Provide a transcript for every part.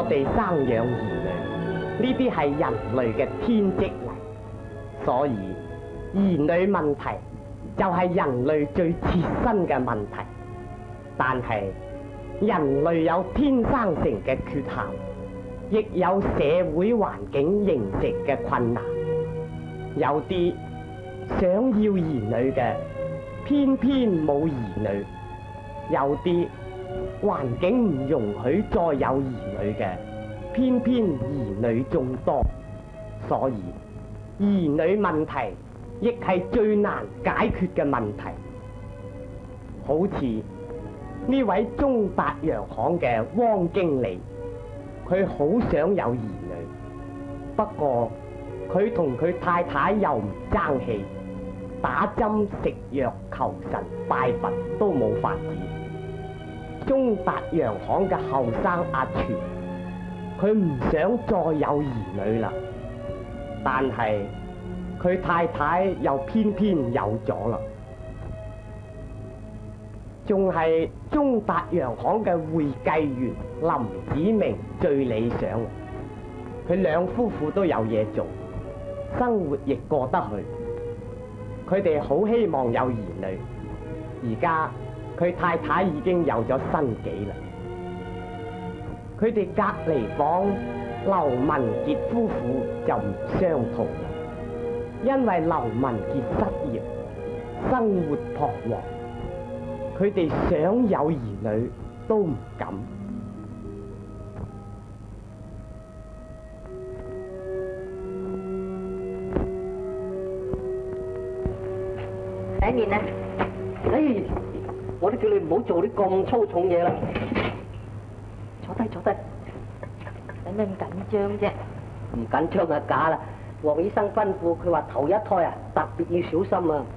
我哋生養兒女，呢啲係人類嘅天職嚟，所以兒女問題就係人類最切身嘅問題。但係人類有天生成嘅缺陷，亦有社會環境形成嘅困難。有啲想要兒女嘅，偏偏冇兒女；有啲環境唔容許再有兒女嘅，偏偏兒女眾多。所以兒女問題亦係最難解決嘅問題。好似呢位中達洋行嘅汪經理，佢好想有兒女，不過佢同佢太太又唔爭氣，打針食藥求神拜佛都冇法子。中達洋行嘅後生阿全，佢唔想再有兒女啦，但係佢太太又偏偏有咗啦。仲係中達洋行嘅會計員林子明最理想，佢兩夫婦都有嘢做，生活亦過得去。佢哋好希望有兒女，而家佢太太已經有咗身紀啦。佢哋隔離房劉文傑夫婦就唔相同啦，因為劉文傑失業，生活彷徨，佢哋想有兒女都唔敢。 第一件咧，我都叫你唔好做啲咁粗重嘢啦。坐低坐低， 使咩咁緊張啫？ 唔緊張就假啦。黃醫生吩咐佢話頭一胎啊，特別要小心啊。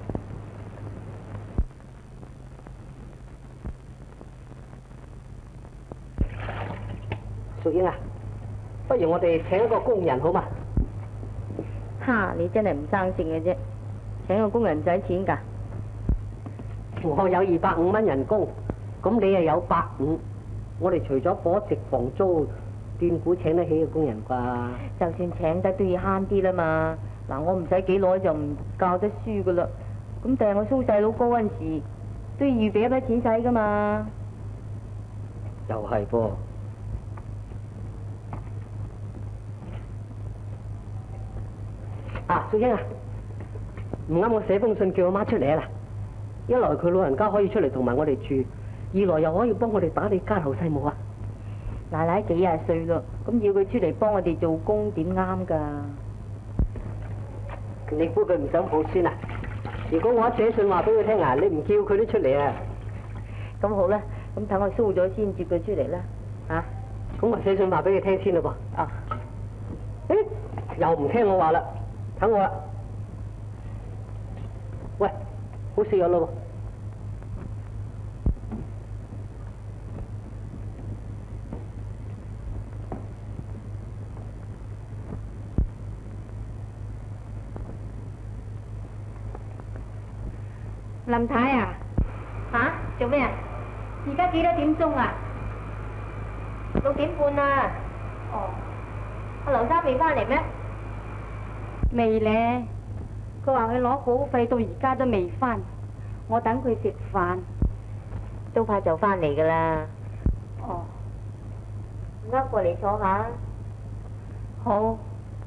淑英啊，不如我哋請一個工人好嘛？ 哈！你真係唔生性嘅啫，請個工人唔使錢㗎。 我有250蚊人工，咁你又有150，我哋除咗伙食房租，斷估請得起個工人啩？ 就算請得都要慳啲啦嘛。嗱，我唔使幾耐就唔教得書㗎啦。咁但係我蘇細佬哥嗰陣時，都要預備一筆錢使㗎嘛。 又係噃。啊，淑英啊，唔啱我寫封信叫我媽出嚟啊！一來佢老人家可以出嚟同埋我哋住，二來又可以幫我哋打理家頭細務啊！ 奶奶幾廿歲咯，咁要佢出嚟幫我哋做工點啱㗎？ 你估佢唔想抱孫啊？如果我一寫信話俾佢聽啊，你唔叫佢都出嚟啊！ 咁好啦，咁等我蘇咗先接佢出嚟啦，嚇！ 咁我寫信話俾佢聽先咯噃。 啊！ 誒，又唔聽我話啦，等我啦。喂，好食藥咯喎！ 林太啊，嚇做咩啊？而家幾多點鐘啊？6點半啊。哦，阿劉生未翻嚟咩？ 未咧，佢話佢攞保費到而家都未翻，我等佢食飯。 都快就翻嚟噶啦。 哦， 唔該，過嚟坐下。 好。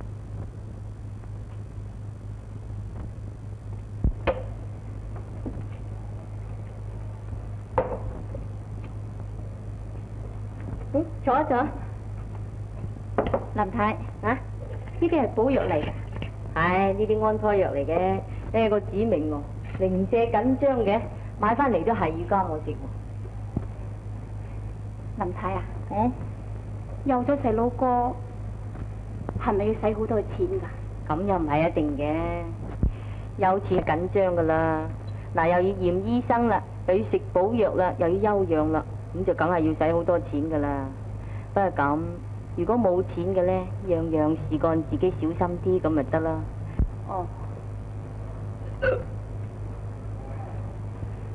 坐一坐。林太，啊，呢啲係補藥嚟嘅。 係呢啲安胎藥嚟嘅，你個指明喎，零舍緊張嘅，買翻嚟都係要加我食喎。 林太啊，有咗細佬哥，係咪要使好多錢㗎？ 咁又唔係一定嘅，有錢緊張噶啦。嗱，又要驗醫生啦，又要食補藥啦，又要休養啦，咁就梗係要使好多錢噶啦。不過咁，如果冇錢嘅咧，樣樣事幹自己小心啲，咁咪得啦。 哦。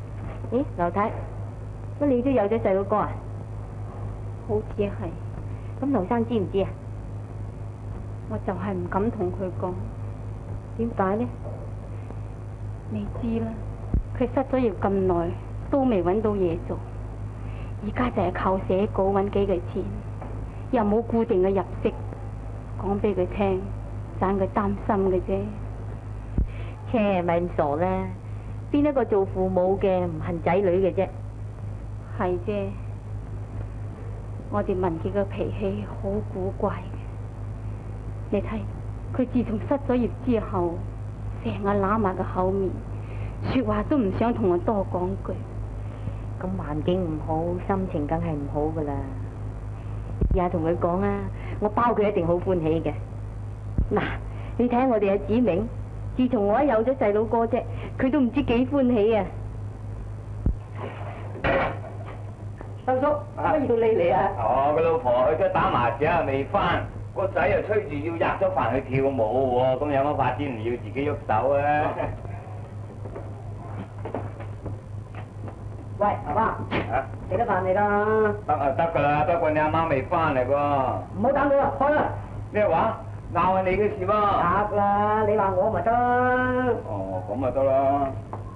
咦，劉太，乜你都有咗細佬哥啊？ 好似係。 咁劉生知唔知啊？ 我就係唔敢同佢講。 點解呢？ 你知啦，佢失咗業咁耐，都未揾到嘢做，而家就係靠寫稿揾幾個錢，又冇固定嘅入息。講俾佢聽，盞佢擔心嘅啫。 切，咪咁傻啦！邊一個做父母嘅唔恨仔女嘅啫？ 係啫，我哋文傑嘅脾氣好古怪嘅。你睇，佢自從失咗業之後，成日揦埋個口面，說話都唔想同我多講句。 咁環境唔好，心情梗係唔好噶啦。試下同佢講啊，我包佢一定好歡喜嘅。嗱，你睇下我哋阿子明，自從我一有咗細佬哥啫，佢都唔知幾歡喜啊！ 三叔，乜要你嚟啊？ 我個老婆去咗打麻雀未翻，個仔又催住要吔咗飯去跳舞喎，咁有乜法子唔要自己喐手啊？ 喂，爸爸，食得飯未啦？ 得噶啦，不過你阿媽未翻嚟喎。 唔好等佢啦，開啦！ 咩話？鬧係你嘅事喎。 得啦，你話我咪得。 哦，咁咪得啦。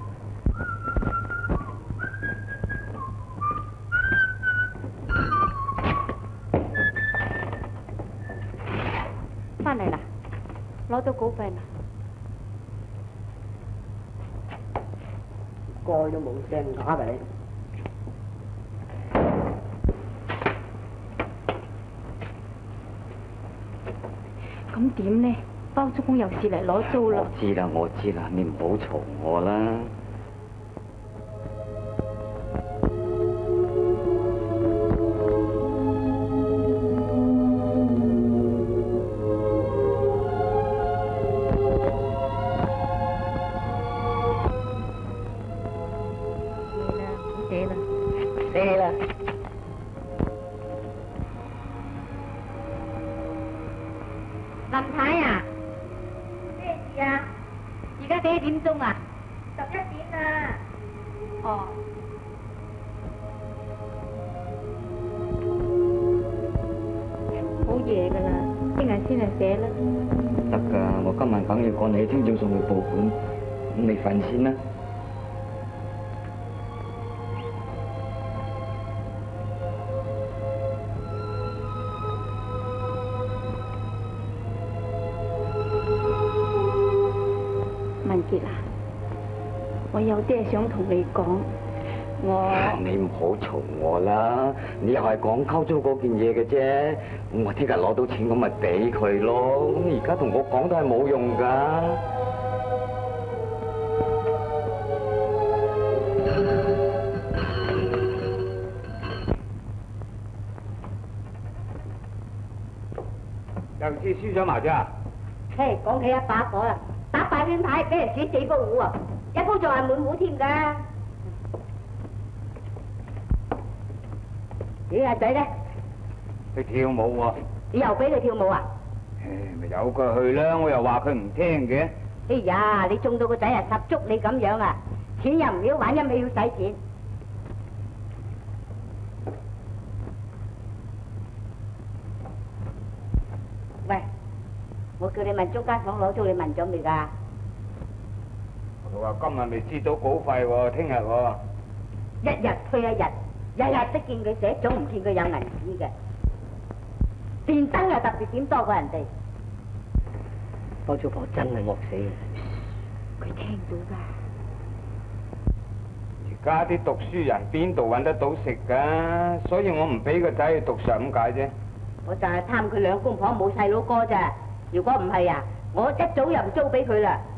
翻嚟啦，攞到稿費啦。 蓋都冇聲，打俾你。 咁點呢？包租公有事嚟攞租啦。 我知啦，你唔好嘈我啦。 林太啊，咩事啊？而家幾點鐘啊？11點啦。 哦。好夜噶啦，聽日先嚟寫啦。 得㗎，我今晚梗要趕你聽朝送去報館，咁你瞓先啦。 文傑啊，我有啲嘢想同你講， 你唔好嘈我啦，你又係講溝租嗰件嘢嘅啫，我聽日攞到錢咁咪俾佢咯，咁而家同我講都係冇用㗎。 又知輸咗麻雀啊？ 嘿，講起一把火啦，打八圈牌俾人輸4鋪胡啊，一鋪仲係滿胡添㗎。你阿仔咧？ 去跳舞喎。 你又俾佢跳舞啊？ 咪由佢去啦，我又話佢唔聽嘅。 哎呀，你中到個仔啊，十足你咁樣啊，錢又唔要玩，一味要使錢。喂，我叫你問中間房攞租，你問咗未㗎？ 佢話今日未知到稿費喎，聽日喎。 一日推一日，日日都見佢寫，總唔見佢有銀紙嘅。電燈又特別點多過人哋。 包租婆真係惡死嘅。 佢聽到㗎。 而家啲讀書人邊度揾得到食㗎？所以我唔俾個仔去讀上咁解啫。 我就係貪佢兩公婆冇細佬哥咋。如果唔係啊，我一早又唔租俾佢啦。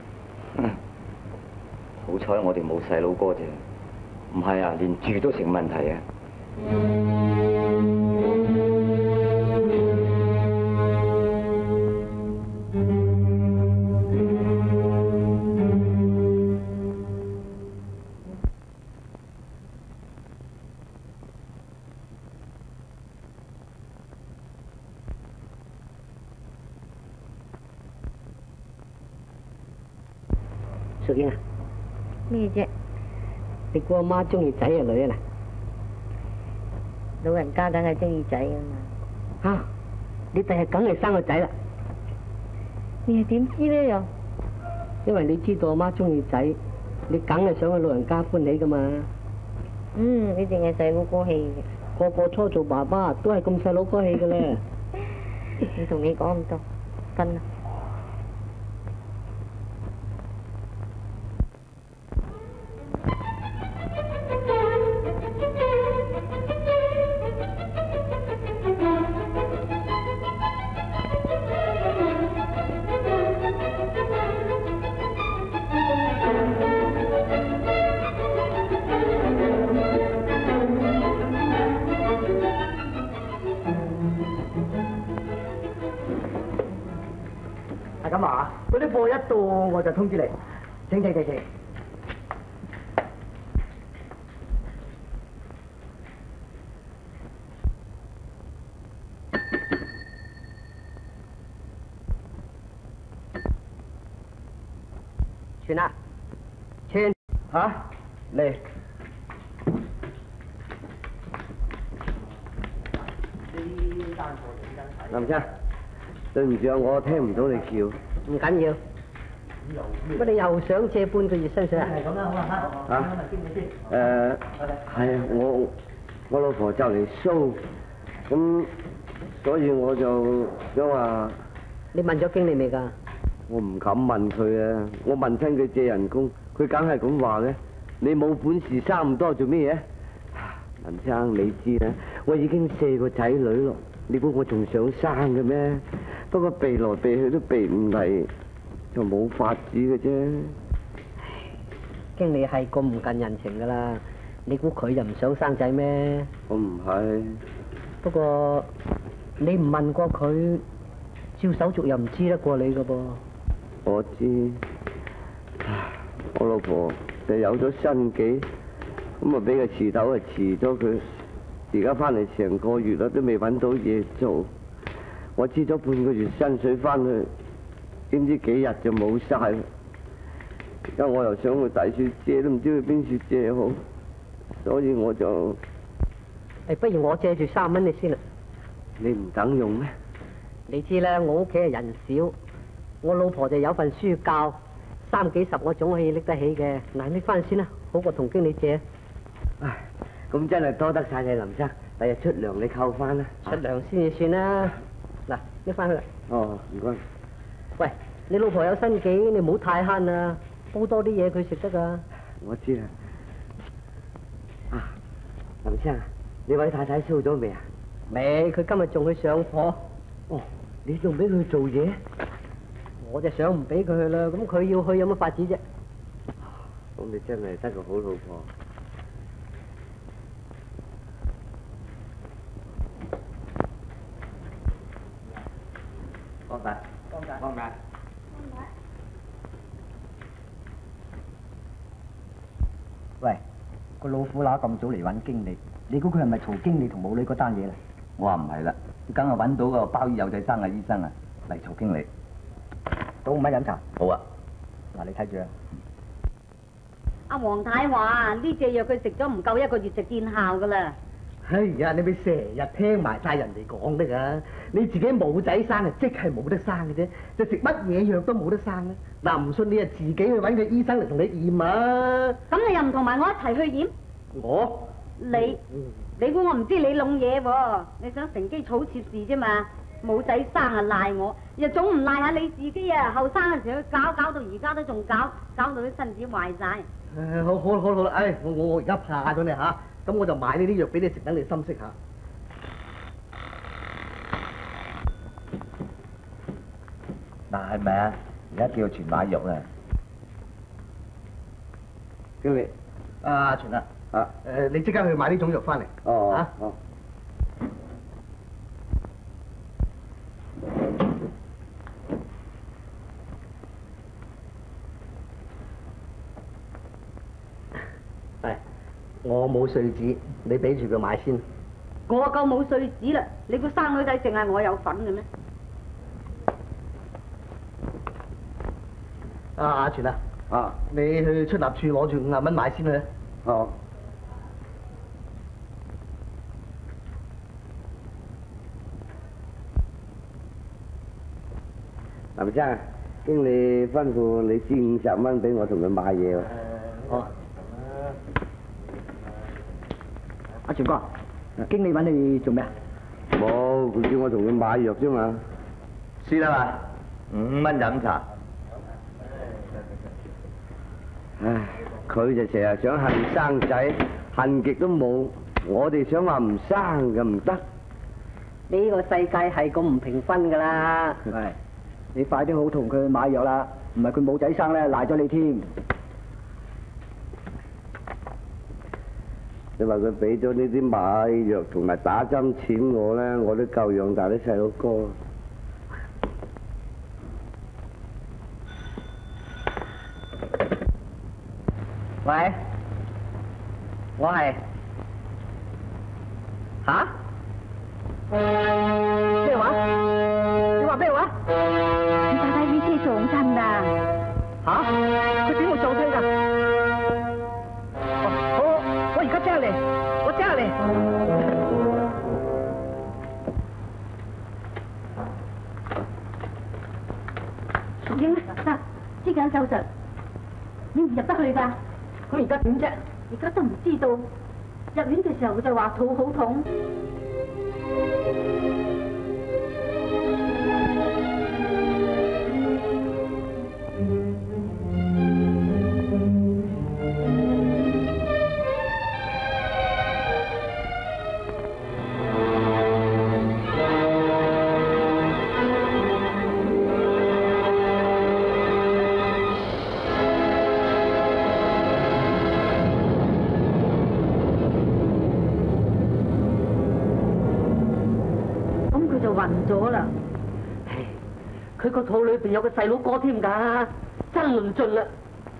好彩我哋冇細佬哥啫，唔係啊，連住都成問題啊！ 淑英啊， 咩啫？ 你估阿媽中意仔啊女啊嗱？ 老人家梗係中意仔啊嘛。 嚇，你第日梗係生個仔啦。 你又點知咧又？ 因為你知道阿媽中意仔，你梗係想去老人家歡喜噶嘛。 你淨係細佬哥氣嘅。 個個初做爸爸都係咁細佬哥氣嘅咧。 我同你講咁多，瞓啦。 係咁啊！嗰啲貨一到我就通知你。請。 全啊，全嚇嚟。 林生，對唔住啊，我聽唔到你叫。 唔緊要。乜你又想借半個月薪水啊？ 係咁啦，好啦嚇。 嚇？係啊，我老婆就嚟蘇，咁所以我就想話。 你問咗經理未㗎？ 我唔敢問佢啊！我問親佢借人工，佢梗係咁話嘅。你冇本事生咁多做咩嘢？林生，你知啦，我已經4個仔女咯，你估我仲想生嘅咩？不過避來避去都避唔嚟，就冇法子嘅啫。 經理係咁唔近人情㗎啦，你估佢就唔想生仔咩？ 我唔係。 不過你唔問過佢，照手續又唔知得過你㗎噃。 我知，我老婆就有咗新紀，咁啊俾個遲頭啊遲咗佢，而家翻嚟成個月啦，都未揾到嘢做。我支咗半個月薪水翻去，點知幾日就冇晒。而家我又想去大處借，都唔知去邊處借好，所以我就不如我借住3蚊你先啦。 你唔等用咩？ 你知啦，我屋企係人少。我老婆就有份書教，30幾10我總可以拎得起嘅。嗱，拎翻先啦，好過同經理借。 唉，咁真係多得晒你林生，第日出糧你扣翻啦。 出糧先至算啦。嗱，拎翻去啦。 哦，唔該。 喂，你老婆有新紀，你唔好太慳啊，煲多啲嘢佢食得㗎。 我知啦。啊，林生，你位太太收咗未啊？ 未，佢今日仲去上課。 哦，你仲俾佢做嘢？ 我就想唔俾佢去啦，咁佢要去有乜法子啫？ 咁你真係得個好老婆。 光大。 喂，個老虎乸咁早嚟揾經理，你估佢係咪嘈經理同母女嗰單嘢啦？ 我話唔係啦，佢梗係揾到個鮑魚有仔生嘅醫生啊，嚟嘈經理。 倒5蚊飲茶。 好啊。 嗱，你睇住啊。 阿黃太話呢隻藥佢食咗唔夠1個月就見效噶啦。 哎呀，你咪成日聽埋晒人哋講得㗎，你自己冇仔生啊，即係冇得生嘅啫，就食乜嘢藥都冇得生啦。嗱，唔信你啊，自己去揾個醫生嚟同你驗啊。 咁你又唔同埋我一齊去驗？ 我？ 你估我唔知你弄嘢喎？你想乘機草妾事啫嘛？冇仔生啊賴我，又總唔賴下你自己啊！後生嘅時候搞到而家都仲搞到啲身子壞晒。 好啦，唉，我而家怕咗你嚇，咁我就買呢啲藥俾你食，等你心息下。 嗱，係咪啊？而家叫全買肉啊！ 經理。 阿全啊。 啊。 你即刻去買呢種藥翻嚟。 哦。 啊。 哦。 我冇碎紙，你俾住佢買先。 我夠冇碎紙啦！你估生女仔淨係我有份嘅咩？ 阿全啊， 啊， 你去出納處攞住50蚊買先去。 哦。 林生啊，經理吩咐你先50蚊俾我同佢買嘢喎。 好。阿全哥，經理揾你做咩啊？ 冇，佢叫我同佢買藥啫嘛。 輸啦嘛，5蚊飲茶。 唉，佢就成日想恨生仔，恨極都冇。我哋想話唔生就唔得。 呢個世界係咁唔平分㗎啦。 喂，你快啲好同佢買藥啦，唔係佢冇仔生咧，賴咗你添。 你話佢俾咗呢啲買藥同埋打針錢我咧，我都夠養大啲細佬哥。 喂，我係吓？咩話？你話咩話？ 你太太俾車撞親啦！ 吓？佢點會撞親㗎？好，我而家即刻嚟，我即刻嚟。 淑英得，即刻手術，你唔入得去㗎。 咁而家點啫？ 而家都唔知道，入院嘅時候佢就話肚好痛。暈咗啦！ 唉，佢個肚裏邊有個細佬哥添㗎，真論盡啦！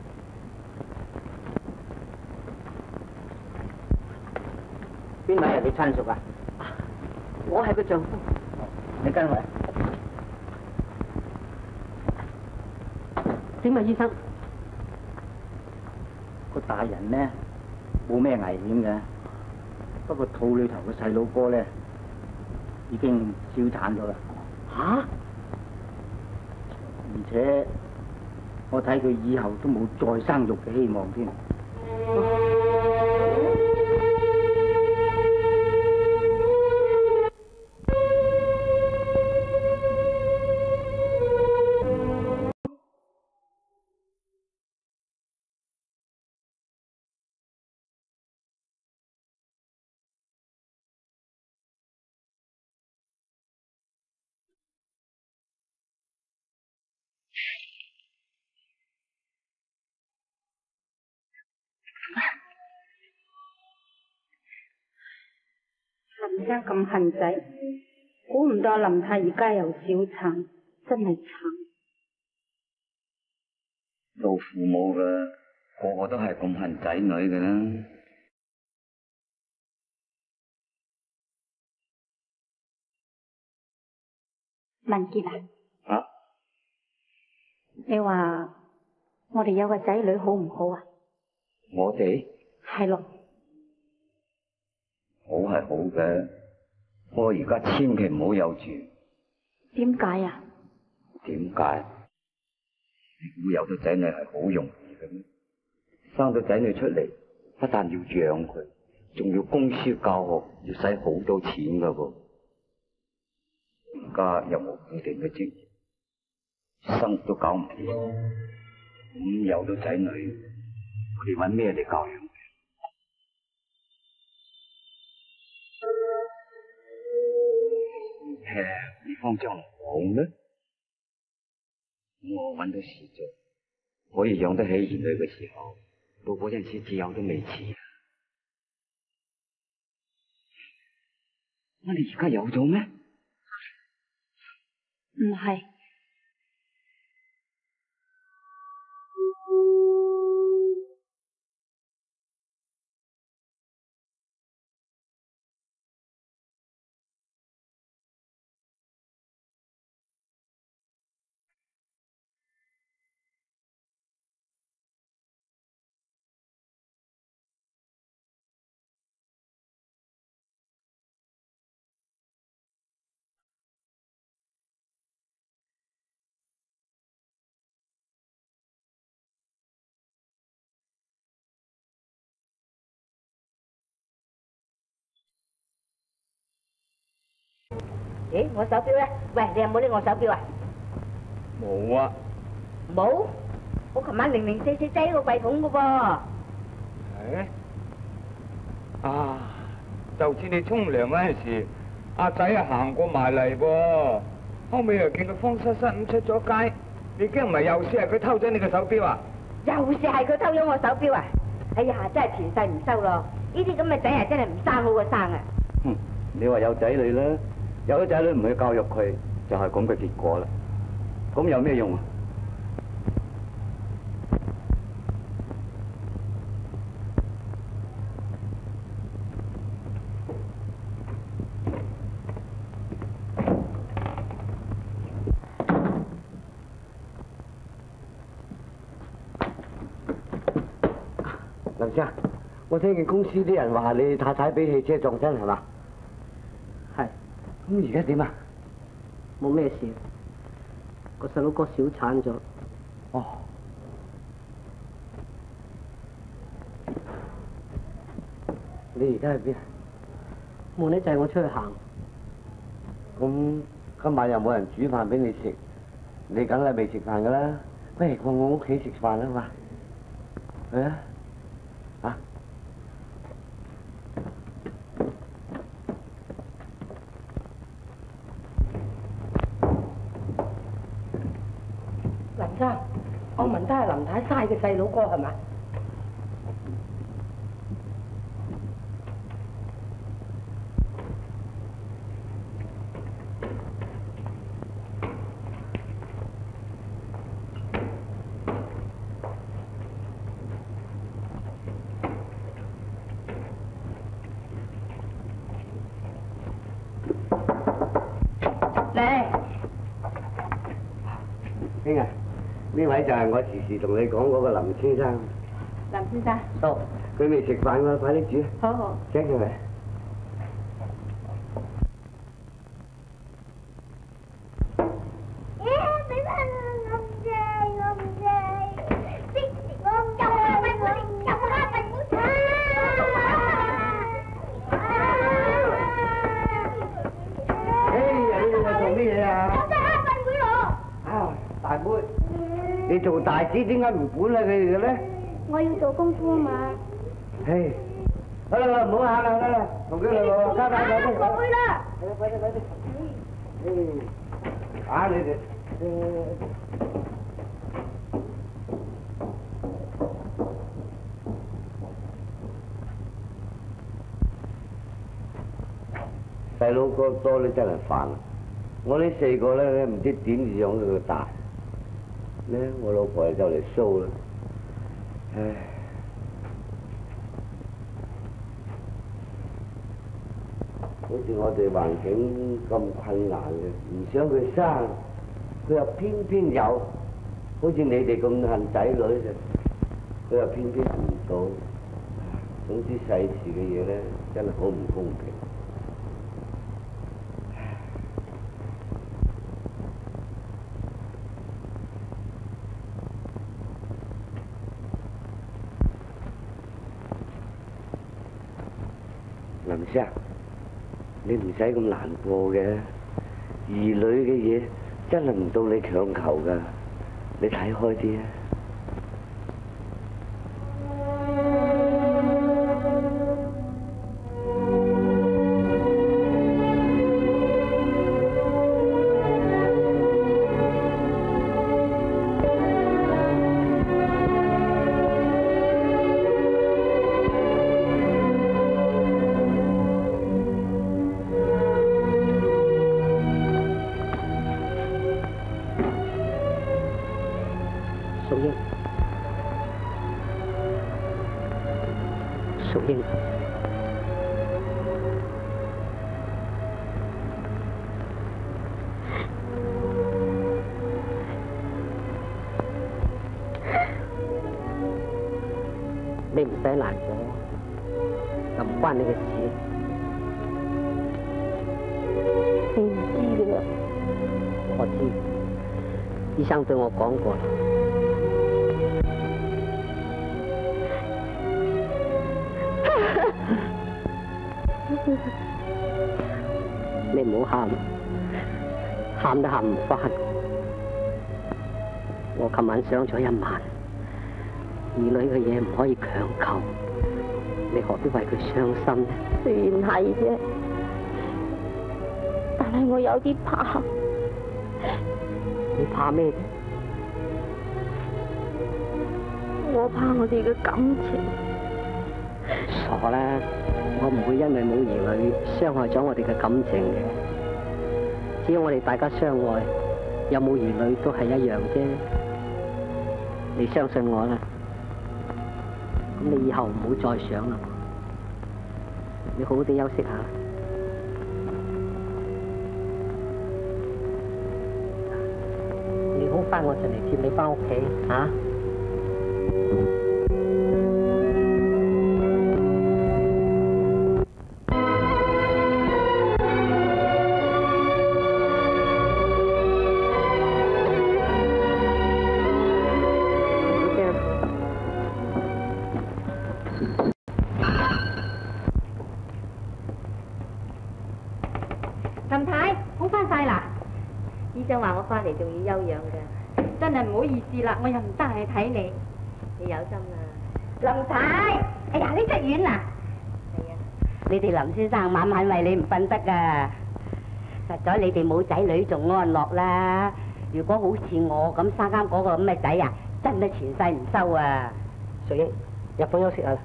邊位係你親屬啊？ 我係個丈夫。 你跟我嚟。 點啊，醫生？ 個大人咧冇咩危險嘅，不過肚裏頭個細佬哥咧已經燒產咗啦。 吓？ 而且我睇佢以後都冇再生育嘅希望添。 林家咁恨仔，估唔到林太而家又小產，真係慘。 做父母嘅個個都係咁恨仔女嘅啦。 文傑啊， 啊？ 你話我哋有個仔女好唔好啊？ 我哋係咯。 好係好嘅，不過而家千祈唔好有住。 點解啊？ 點解？你估有咗仔女係好容易嘅咩？生咗仔女出嚟，不但要養佢，仲要供書教學，要使好多錢噶噃。而家又冇固定嘅職業，生活都搞唔掂。咁有咗仔女，我哋搵咩嚟教養佢？你方將來好咩？我搵到事做，可以養得起兒女嘅時候，到嗰陣時自由都未遲。乜你而家有咗咩？ 唔係。 咦，我手錶咧？喂，你有冇拎我手錶啊？ 冇啊。 冇？我琴晚零四擠喺個櫃桶噶噃。 啊，就似你沖涼嗰陣時，阿仔啊行過埋嚟噃，後尾又見佢慌失失咁出咗街，你驚唔係又試係佢偷咗你個手錶啊？ 又試係佢偷咗我手錶啊！哎呀，真係前世唔收咯！呢啲咁嘅仔啊，真係唔生好過生啊！ 哼，你話有仔女啦，有咗仔女唔去教育佢，就係咁嘅結果啦。咁有咩用啊？ 林生，我聽見公司啲人話你太太俾汽車撞親係嘛？ 係。 咁而家點啊？ 冇咩事，個細佬哥小產咗。 哦。你而家喺邊？ 冇呢就係我出去行。 咁今晚又冇人煮飯俾你食，你梗係未食飯噶啦。不如過我屋企食飯啦嘛。係啊。啊！ 林生，我聞得係林太嘥嘅細佬哥係咪？ 兄啊，呢位就係我時時同你講嗰個林先生。 林先生。 哦，佢未食飯㗎，快啲煮。 好好。 請佢嚟。大妹，你做大姐點解唔管下佢哋嘅咧？ 我要做功夫啊嘛。 唉，好啦，唔好喊啦，得啦，同佢哋落交打快啲。 我會啦。 快啲。打你哋。細佬哥多咧真係煩，我呢4個咧唔知點養到佢大。咧，我老婆就嚟騷啦，唉！好似我哋環境咁困難嘅，唔想佢生，佢又偏偏有，好似你哋咁恨仔女嘅，佢又偏偏唔到。總之世事嘅嘢咧，真係好唔公平。林生，你唔使咁難過嘅，兒女嘅嘢真係唔到你強求噶，你睇開啲啊！淑英，你唔使難過，又唔關你嘅事。你唔知㗎啦，我知，醫生對我講過啦。你唔好喊， 喊都喊唔翻。我琴晚想咗一晚，兒女嘅嘢唔可以強求，你何必為佢傷心呢？ 雖然係啫，但係我有啲怕。 你怕咩啫？ 我怕我哋嘅感情。 傻啦！我唔會因為冇兒女傷害咗我哋嘅感情嘅。只要我哋大家相愛，有冇兒女都係一樣啫。你相信我啦。咁你以後唔好再想啦。你好好地休息下。你好翻，我就嚟接你翻屋企嚇。 林太，好翻晒啦！ 醫生話我翻嚟仲要休養㗎。 真係唔好意思啦，我又唔得閒去睇你。 你有心啦。 林太，哎呀，你出院啦？ 係啊。 你哋林先生晚晚為你唔瞓得噶。實在你哋冇仔女仲安樂啦。如果好似我咁生啱嗰個咁嘅仔啊，真係前世唔收啊！ 淑英，入房休息下啦。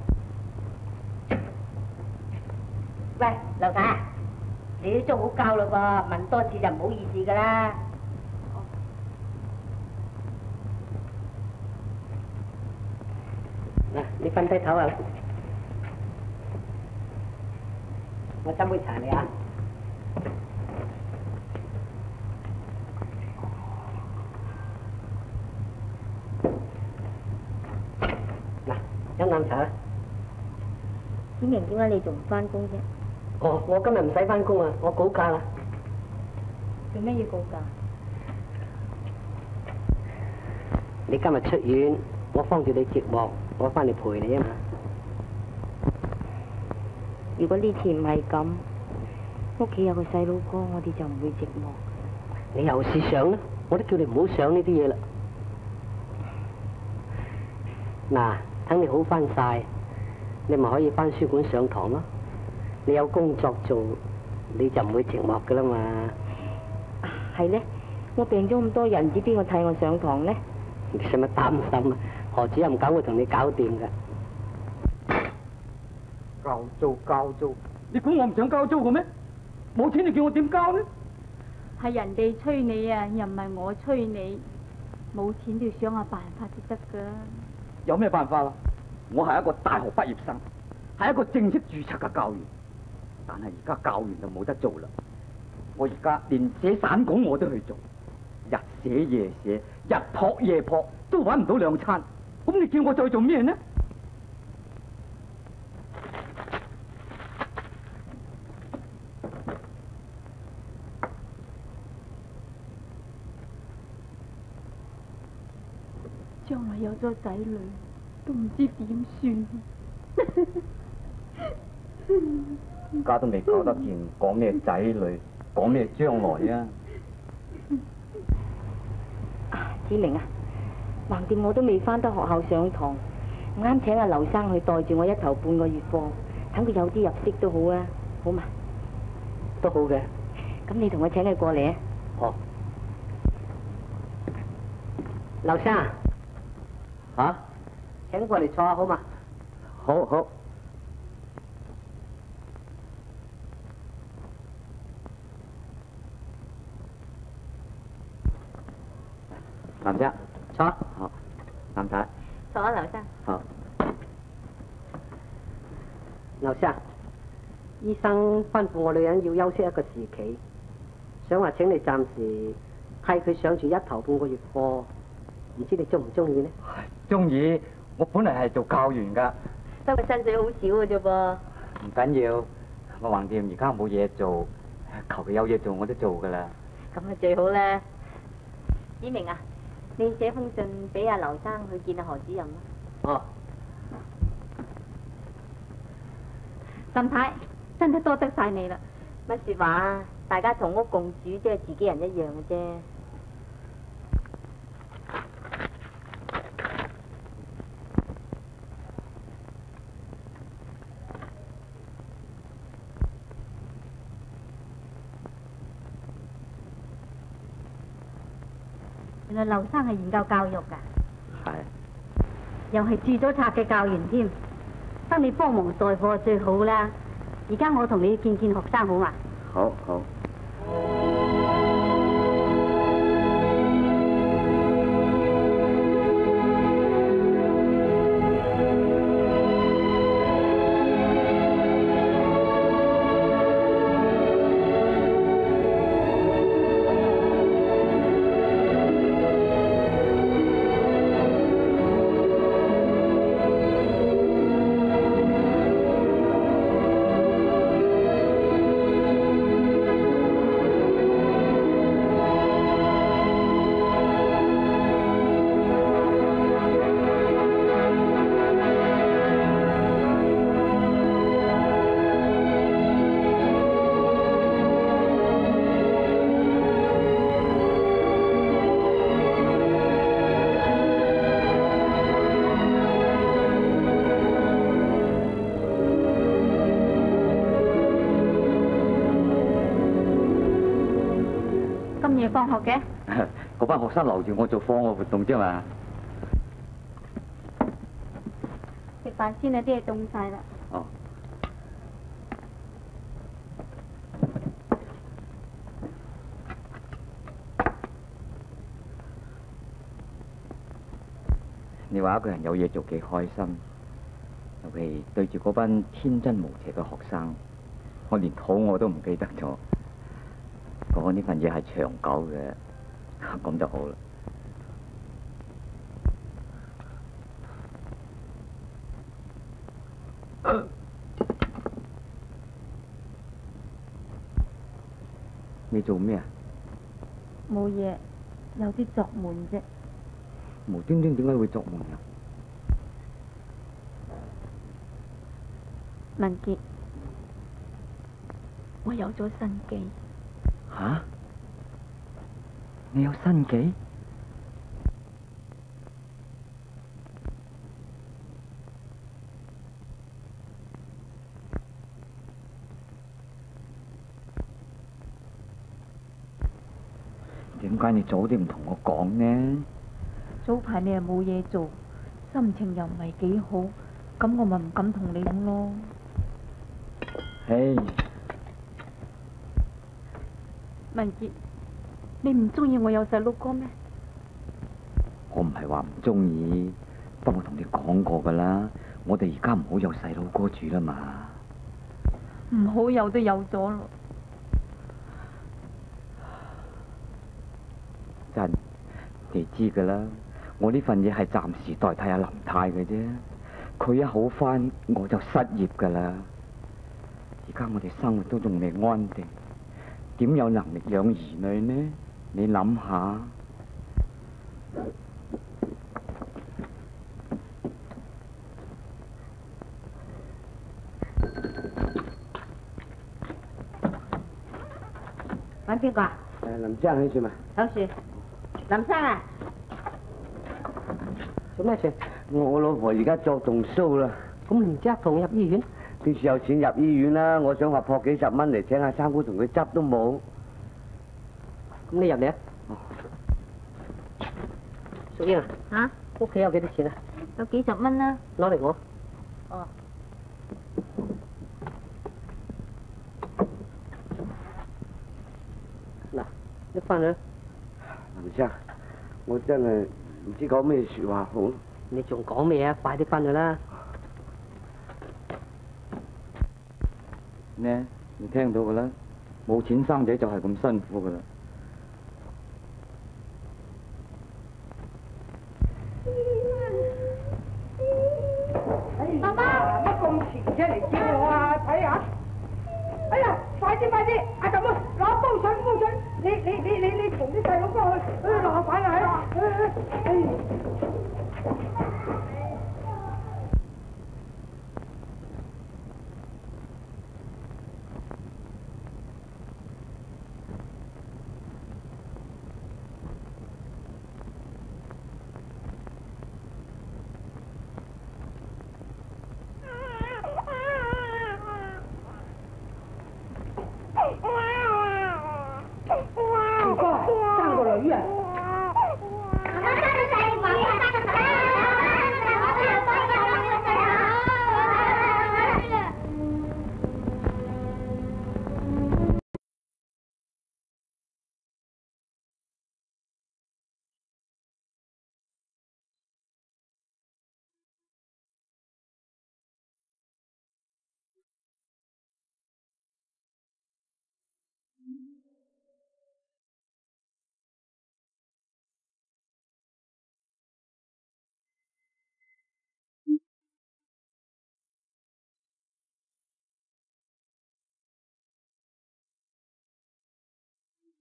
喂，劉太，你啲粥好交嘞噃，問多次就唔好意思噶啦。 嗱，你瞓低唞下啦。我斟杯茶你啊。嗱，飲啖茶啦。 子明，點解你仲唔翻工啫？ 哦，我今日唔使翻工啊，我告假啦。 做咩要告假？ 你今日出院，我幫住你寂寞，我翻嚟陪你啊嘛。 如果呢次唔係咁，屋企有個細佬哥，我哋就唔會寂寞。 你又試想啦，我都叫你唔好想呢啲嘢啦。嗱，等你好翻晒，你咪可以翻書館上堂咯。你有工作做，你就唔會寂寞噶啦嘛。 係呢，我病咗咁多日，唔知邊個替我上堂呢？ 你使乜擔心啊？何主任梗會同你搞掂噶。 交租，你估我唔想交租嘅咩？冇錢你叫我點交呢？ 係人哋催你啊，又唔係我催你。冇錢都要想下辦法至得噶。 有咩辦法啊？我係一個大學畢業生，係一個正式註冊嘅教員，但係而家教員就冇得做啦。我而家連寫散稿我都去做，日寫夜寫，日撲夜撲，都搵唔到兩餐。咁你叫我再做咩呢？ 將來有咗仔女，都唔知點算。 而家都未搞得掂，講咩仔女，講咩將來啊！ 子明啊，橫掂我都未翻得學校上堂，唔啱請阿劉生去代住我1頭半個月課，等佢有啲入息都好啊，好嘛？ 都好嘅。 咁你同我請佢過嚟啊！ 哦。劉生啊！ 嚇？ 請過嚟坐下好嘛？ 好好。林生， 坐。 好。林太。 坐啊，劉生。 好。 劉生，醫生吩咐我女人要休息一個時期，想話請你暫時替佢上住1頭半個月課，唔知你中唔中意呢？ 中意，我本嚟係做教員噶。 不過薪水好少嘅啫噃。 唔緊要，我橫掂而家冇嘢做，求其有嘢做我都做噶啦。 咁啊最好啦。子明啊，你寫封信俾阿劉生去見阿何主任啦。 哦。 林太，真係多得晒你啦。 乜說話啊？ 大家同屋共住，即係自己人一樣嘅啫。 原來劉生係研究教育㗎， 係。 又係註咗冊嘅教員添，得你幫忙代課最好啦。而家我同你見學生好嘛？ 好好。 放學嘅？ 嗰班學生留住我做課外活動啫嘛。 食飯先啊，啲嘢凍晒啦。 哦。你話一個人有嘢做幾開心，尤其對住嗰班天真無邪嘅學生，我連肚餓都唔記得咗。講呢份嘢係長久嘅，咁就好啦。你做咩啊？ 冇嘢，有啲作悶啫。 無端端點解會作悶啊？ 文傑，我有咗新機。 吓？你有新機？點解你早啲唔同我講呢？ 早排你又冇嘢做，心情又唔係幾好，咁我咪唔敢同你講咯。 唉。 文傑，你唔中意我有細佬哥咩？ 我唔係話唔中意，不過我同你講過噶啦，我哋而家唔好有細佬哥住啦嘛。 唔好有都有咗咯。 真，你知噶啦，我呢份嘢係暫時代替阿林太嘅啫，佢一好翻我就失業噶啦。而家我哋生活都仲未安定。點有能力養兒女呢？你諗下。 揾邊個啊？林生喺處嘛？喺處。林生啊， 做咩事？ 我老婆而家作動騷啦。 咁你唔即刻同入醫院？ 邊處有錢入醫院啦？我想話撲幾十蚊嚟請阿三姑同佢執都冇。 咁你入嚟啊！淑英啊！ 嚇？ 屋企有幾多錢啊？ 有幾十蚊啦。 攞嚟我。 哦。 嗱，拎翻去。 林生，我真係唔知講咩説話好。 你仲講咩啊？快啲翻去啦！ 呢，你聽到噶啦，冇錢生仔就係咁辛苦噶啦。 媽媽，乜咁遲啫嚟叫我啊？睇下，哎呀，快啲！阿嬸啊，攞煲水，你同啲細佬哥去，落快啦！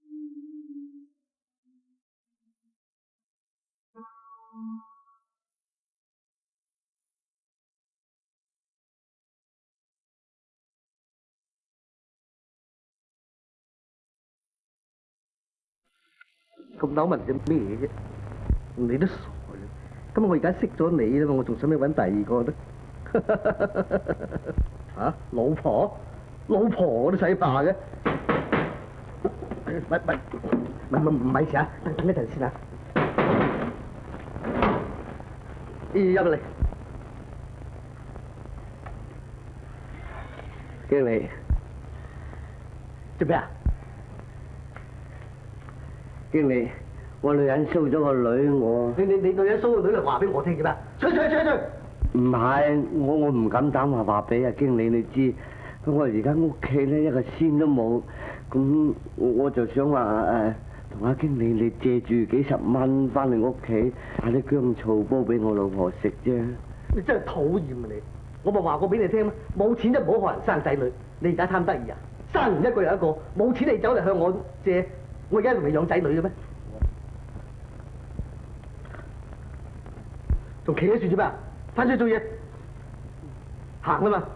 咁扭問做咩啫？你都傻啦！咁我而家識咗你啦嘛，我仲想咩揾第二個得？嚇，老婆我都使怕嘅。唔係事啊，等一陣先啊。入嚟，經理，做咩啊？經理，我女人騷咗個女，你女人騷個女嚟話俾我聽嘅咩？吹！唔係，我唔敢膽話俾阿經理你知。咁我而家屋企咧一個仙都冇，咁我就想話同阿經理你借住幾十蚊翻嚟屋企買啲薑醋煲俾我老婆食啫。你真係討厭啊你！我咪話過俾你聽咩？冇錢就唔好學人生仔女。你而家貪得意啊？生完一個又一個，冇錢你走嚟向我借。我而家仲未養仔女嘅咩？仲企喺樹做咩啊？翻出去做嘢，行啦嘛！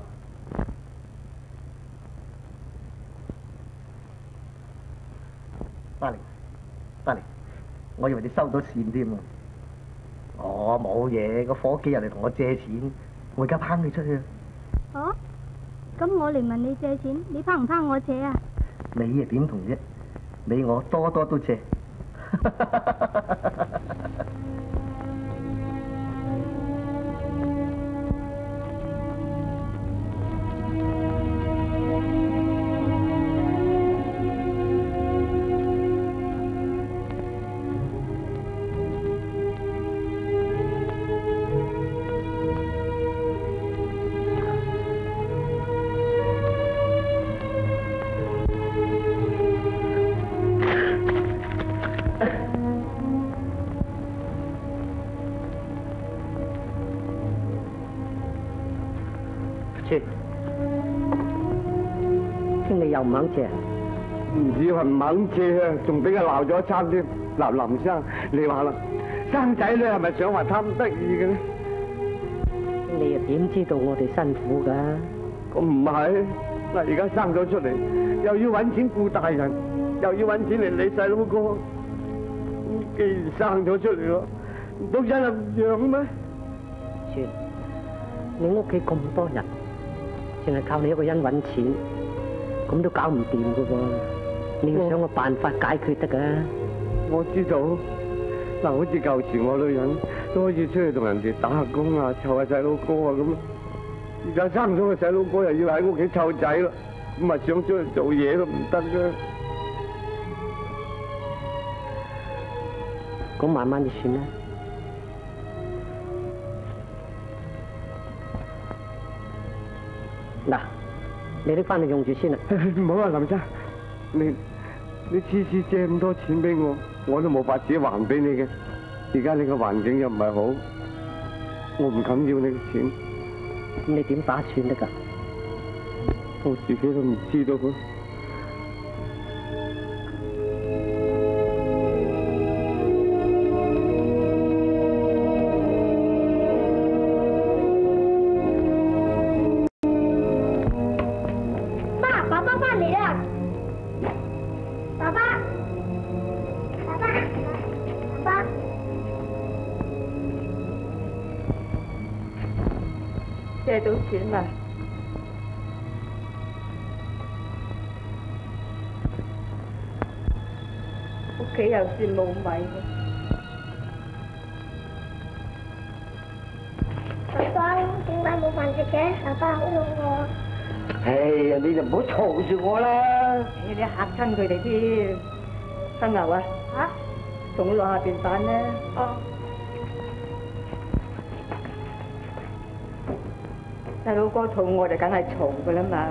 翻嚟，我以為你收到線添喎。哦，冇嘢，個伙計入嚟同我借錢，我而家拋你出去。 哦，咁我嚟問你借錢，你拋唔拋我借啊？ 你又點同啫？你我多都借。經理又唔肯借， 唔止話唔肯借啊，仲俾佢鬧咗一餐添。嗱，林生，你話啦，生仔女係咪想話貪得意嘅咧？ 你又點知道我哋辛苦㗎？ 咁唔係，嗱，而家生咗出嚟，又要揾錢顧大人，又要揾錢嚟理細佬哥。既然生咗出嚟咯，唔通一人唔養咩？ 算，你屋企咁多人，淨係靠你一個人揾錢，咁都搞唔掂噶噃。你要想個辦法解決得㗎。 我知道，嗱，好似舊時我女人都可以出去同人哋打下工啊，湊下細佬哥啊咁。而家生咗個細佬哥又要喺屋企湊仔啦，咁啊想出去做嘢都唔得㗎。 咁慢慢就算啦。嗱，你拎翻去用住先啦。 唔好啊，林生，你次次借咁多錢俾我，我都冇法子還俾你嘅。而家你個環境又唔係好，我唔敢要你嘅錢。 咁你點打算得㗎？ 我自己都唔知道佢。 借到錢啦！屋企又算冇米。 爸爸，點解冇飯食嘅？爸爸好肚餓。 哎呀，你就唔好嘈住我啦！ 你嚇親佢哋添。生牛啊！ 嚇？ 仲落下邊飯咧。 哦。 細佬哥肚餓就梗係嘈噶啦嘛。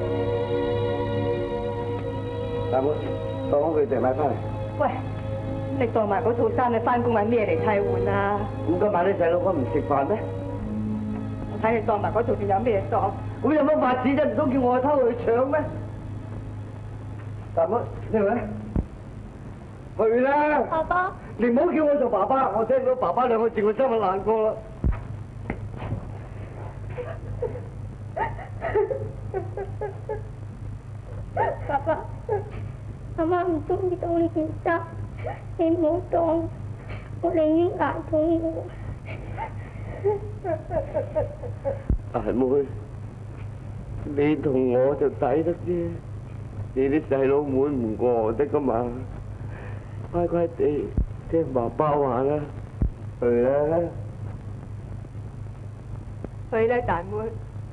大妹，當佢哋買翻嚟。 喂， 你當埋嗰套衫，你翻工揾咩嚟替換啊？ 咁今晚啲細佬哥唔食飯咩？ 我睇你當埋嗰套，仲有咩當？ 咁有乜法子啫？唔通叫我去偷去搶咩？大妹，你去咧？去啦！ 爸爸， 你唔好叫我做爸爸，我聽到爸爸兩個字，我心就難過啦。 爸爸，阿媽唔中意當呢件衫，你唔好當，我寧願捱痛苦。 大妹，你同我就抵得啫，你啲細佬妹唔過我得噶嘛，乖乖地聽爸爸話啦，去啦， 去啦，大妹。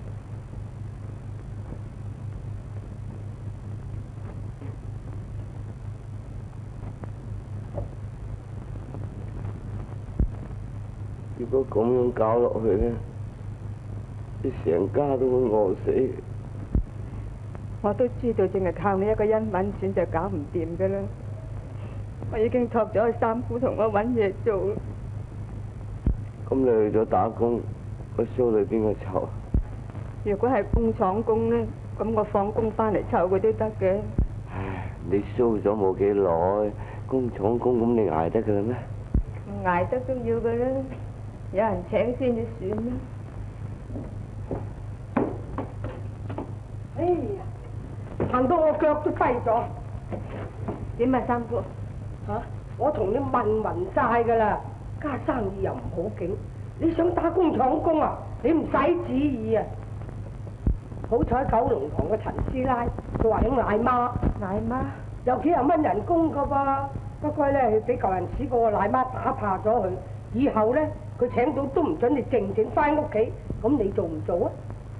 如果咁樣搞落去咧，你成家都會餓死。 我都知道，淨係靠你一個恩揾錢就搞唔掂噶啦。我已經託咗三姑同我揾嘢做。 咁你去咗打工，個蘇女邊個湊？ 如果係工廠工咧，咁我放工翻嚟湊佢都得嘅。 唉，你蘇咗冇幾耐，工廠工咁你捱得噶啦咩？ 捱得都要噶啦，有人請先至算啦。哎呀，行到我腳都跛咗。點啊，三姑？嚇！我同你問勻晒噶啦，家生意又唔好景，你想打工廠工啊？你唔使旨意啊！好彩九龍塘嘅陳師奶，佢話想奶媽，奶媽有幾廿蚊人工噶噃。不過咧，佢俾舊人屎個奶媽打怕咗佢，以後咧佢請到都唔准你靜靜翻屋企，咁你做唔做啊？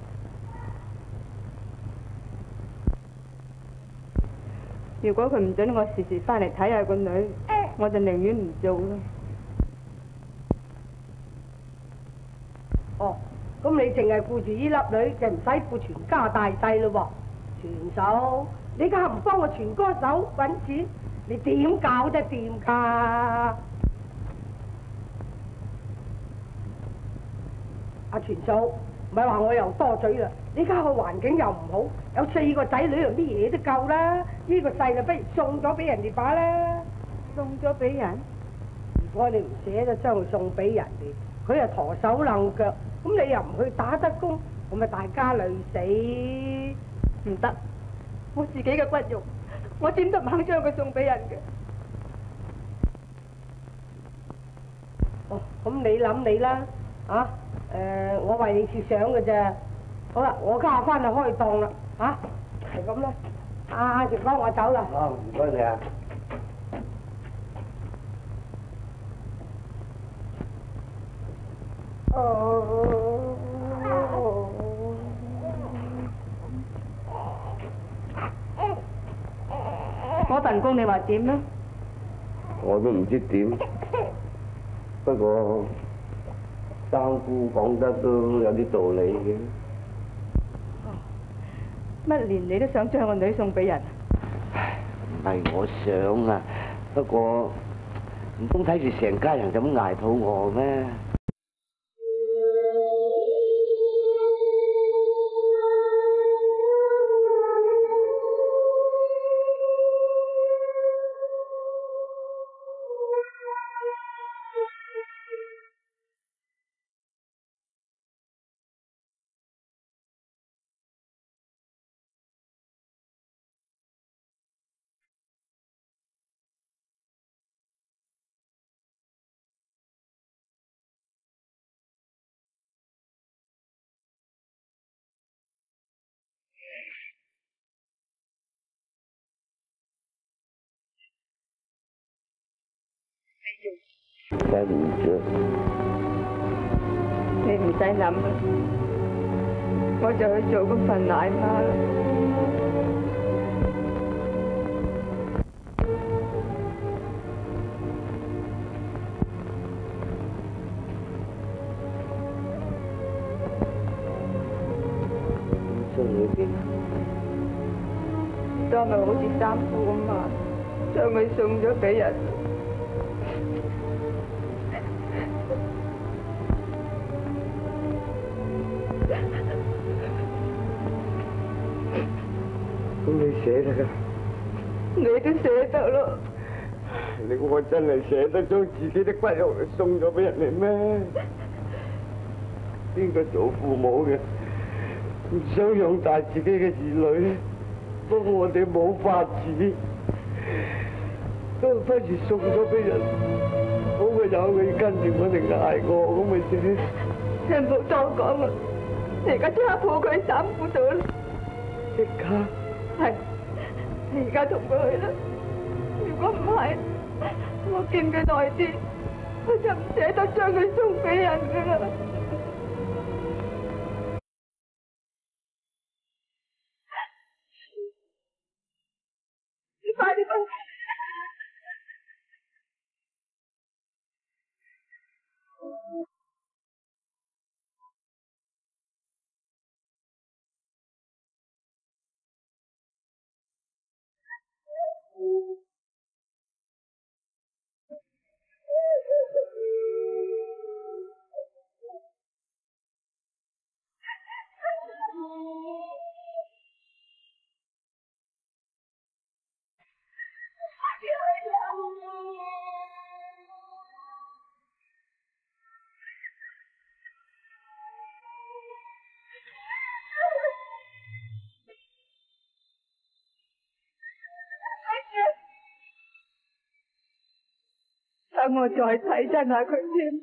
如果佢唔准我時時翻嚟睇下個女，我就寧願唔做啦。哦，咁你淨係顧住呢粒女，就唔使顧全家大細咯喎。全手，你家唔幫我全歌手揾錢，你點搞得掂㗎？阿全嫂，唔係話我又多嘴啦，你家個環境又唔好，有4個仔女又啲嘢都夠啦，呢個細就不如送咗俾人哋把啦。送咗俾人？如果你唔捨得將佢送俾人哋，佢又陀手掕腳，咁你又唔去打得工，咁咪大家累死。唔得，我自己嘅骨肉，我點都唔肯將佢送俾人嘅。哦，咁你諗你啦，啊？我為你設想嘅啫。好啦，我家下翻去開檔啦，嚇，係咁啦。阿全哥，我走啦。 好，唔該你啊。 嗰份工你話點呢？ 我都唔知點，不過三姑講得都有啲道理嘅。 乜連你都想將個女送俾人？ 唉，唔係我想啊，不過唔通睇住成家人就咁捱肚餓咩？瞓唔着， 你唔使諗啦，我就去做嗰份奶媽啦。 心裏邊當咪好似三姑咁啊，將佢送咗俾人。 你捨得㗎？ 你都捨得咯？ 你估我真係捨得將自己的骨肉送咗俾人哋咩？邊個做父母嘅唔想養大自己嘅兒女，不過我哋冇法子，都不如送咗俾人，好過有佢跟住我哋捱過咁咪啫。 你唔好多講啦，你而家即刻抱佢散褲度啦！ 即刻？ 係，你而家同佢去啦。如果唔係，我見佢耐啲，我就唔捨得將佢送俾人噶啦。你快啲返嚟！等我再睇真下佢先。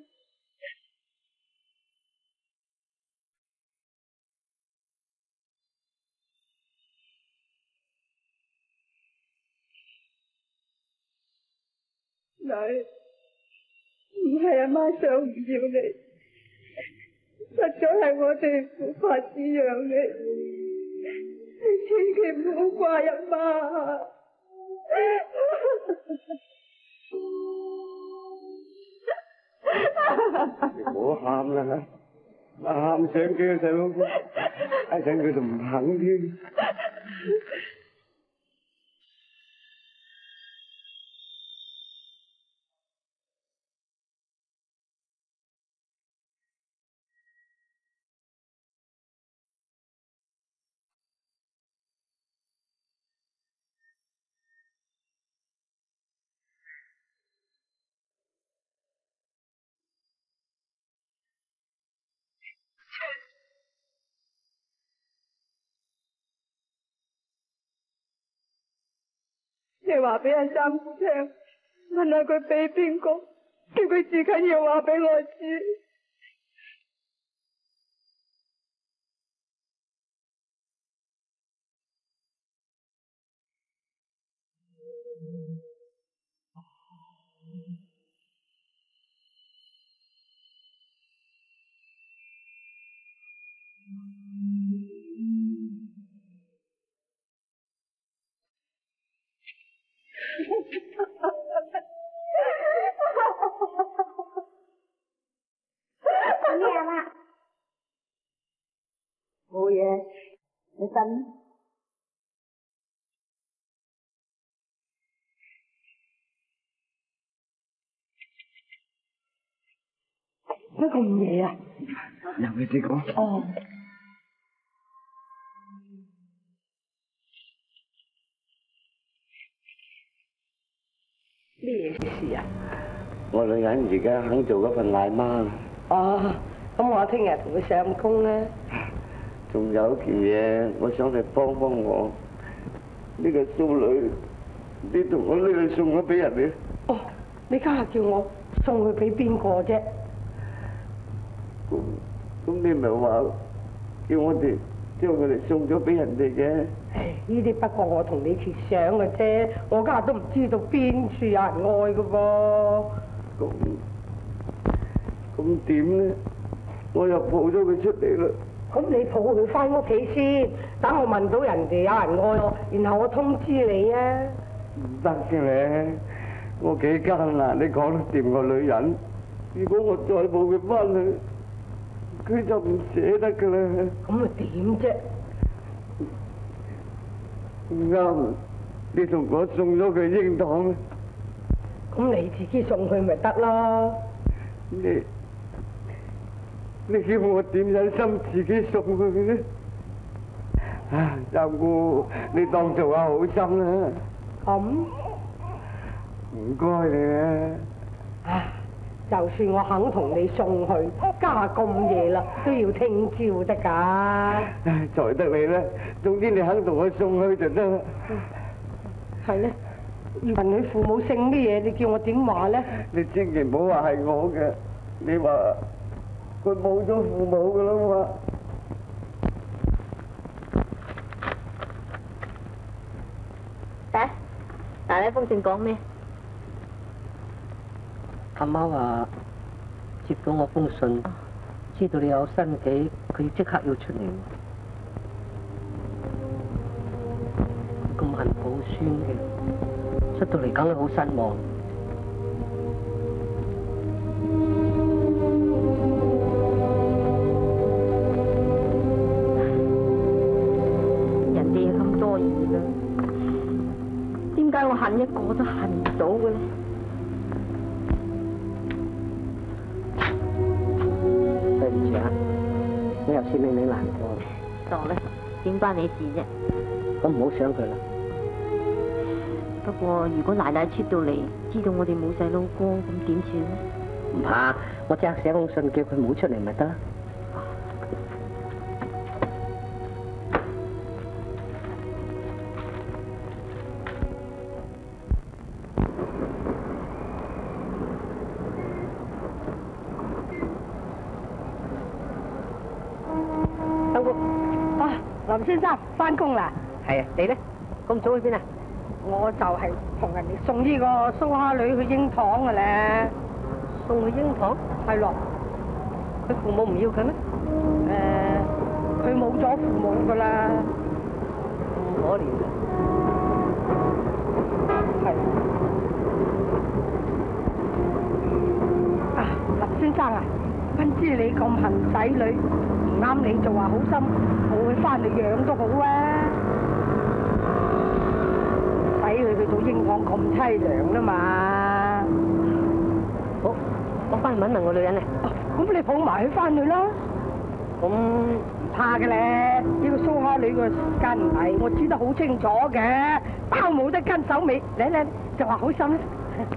女，唔係阿媽想唔要你，實在係我哋無法子養你，你千祈唔好怪阿媽。 你唔好喊啦，喊醒幾個細佬哥，一陣佢就唔肯添。 你話俾阿三姑聽，問下佢俾邊個，叫佢至緊要話俾我知。 咩啊？ 冇嘢，你瞓。乜咁夜啊？ 由你哋講。 哦。咩事啊？ 我女人而家肯做嗰份奶媽啦。 哦，咁我聽日同佢上工啦。 仲有件嘢，我想你幫幫我。呢個蘇女，你同我呢個送咗俾人哋。 哦，你家下叫我送佢俾邊個啫？ 咁你咪話叫我哋將佢哋送咗俾人哋嘅？ 唉，呢啲不過我同你設想嘅啫，我家下都唔知道邊處有人愛嘅噃。 咁點咧？我又抱咗佢出嚟啦。 咁你抱佢翻屋企先，等我問到人哋有人愛我，然後我通知你啊。 唔得嘅咧，我幾艱難，你講得掂個女人。如果我再抱佢翻去，佢就唔捨得噶啦。 咁咪點啫？ 啱，你同我送咗佢英堂啦。 咁你自己送佢咪得咯？ 你叫我點忍心自己送佢咧？ 三姑，你當做下好心啦。 咁唔該你啊。 唉，就算我肯同你送去，家下咁夜啦，都要聽朝得㗎。 唉，財得你啦，總之你肯同我送去就得啦。 係咧，問佢父母姓咩嘢？你叫我點話咧？ 你千祈唔好話係我嘅，你話佢冇咗父母㗎啦嘛。 大奶風正講咩？ 阿媽話接到我封信，知道你有身紀，佢要即刻要出嚟。咁恨抱孫嘅，出到嚟梗係好失望。 人哋咁多兒啦，點解我恨一個都恨唔到嘅咧？ 對唔住啊，我又先令你難過。 傻啦，點關你事啫？ 咁唔好想佢啦。 不過如果奶奶出到嚟，知道我哋冇細佬哥，咁點算咧？ 唔怕，我即刻寫封信叫佢唔好出嚟咪得啦。 林先生翻工啦？ 係啊，你咧？咁早去邊啊？ 我就係同人哋送呢個蘇蝦女去英堂嘅咧。 送去英堂？ 係咯。 佢父母唔要佢咩？ 佢冇咗父母噶啦。 咁可憐啊！ 係。啊，林先生啊，不知你咁恨仔女，唔啱你就話好心，我會翻嚟養都好啊。仔女去到英港咁凄涼啦嘛。 好，我翻去問一問我女人啊。 咁你抱埋佢翻去啦。咁唔怕嘅咧，呢個蘇蝦女個時間唔係，我知得好清楚嘅，包冇得跟手尾。嚟就話好心啦。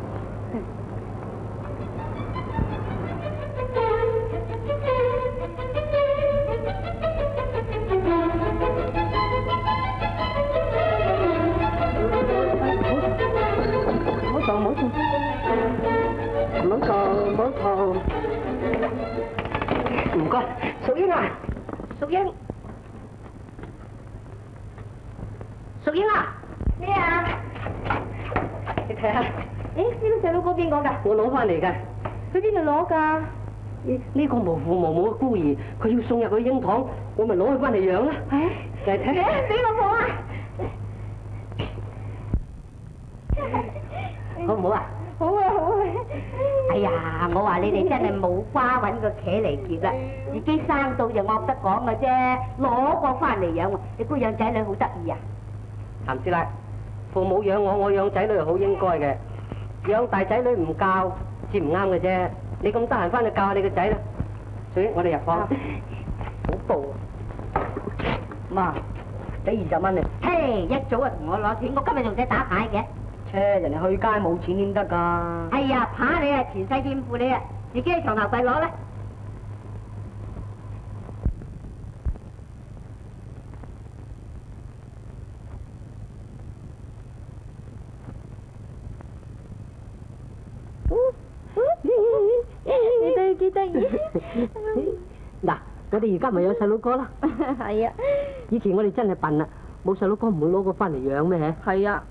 唔該，淑英啊，淑英，淑英啊， 咩啊？ 你睇下， 誒，呢個細佬哥邊個㗎？ 我攞翻嚟㗎。 去邊度攞㗎？ 呢個無父無母嘅孤兒，佢要送入去英堂，我咪攞佢翻嚟養啦。 唉， 嚟睇， 俾我抱啊！ 好唔好啊？ 好啊好啊！哎呀，我話你哋真係冇瓜揾個茄嚟結啦，自己生到就惡得講嘅啫，攞個翻嚟養喎，你估養仔女好得意啊？ 譚師奶，父母養我，我養仔女好應該嘅，養大仔女唔教，至唔啱嘅啫。你咁得閒翻去教下你個仔啦。所以我哋入房。好報啊！媽，俾20蚊你。 嘿，一早就同我攞錢，我今日仲使打牌嘅。 車，人哋去街冇錢點得㗎？ 哎呀，扒你啊，前世欠負你啊，自己喺床頭櫃攞啦。你對幾得意？ 嗱，我哋而家咪有細佬哥啦。 係啊。 以前我哋真係笨啦，冇細佬哥唔會攞個翻嚟養咩？ 係啊。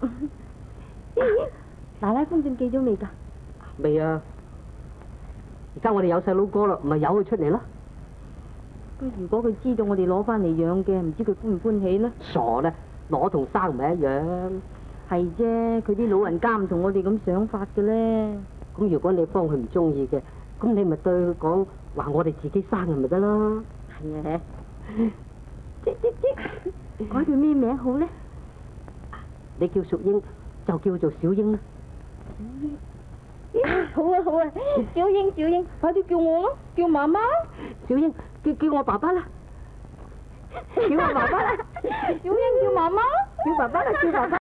奶奶封信寄咗未㗎？ 未啊！而家我哋有細佬哥啦，咪由佢出嚟咯。 咁如果佢知道我哋攞翻嚟養嘅，唔知佢歡唔歡喜呢？ 傻啦，攞同生唔係一樣。 係啫，佢啲老人家唔同我哋咁想法嘅咧。 咁如果你幫佢唔中意嘅，咁你咪對佢講話我哋自己生嘅咪得咯。 係啊。改佢咩名好咧？ 你叫淑英，就叫做小英啦。 好啊好啊，小英，快啲叫我咯，叫媽媽。 小英，叫我爸爸啦。 叫我爸爸啦，小英叫媽媽，叫爸爸啦，叫爸爸。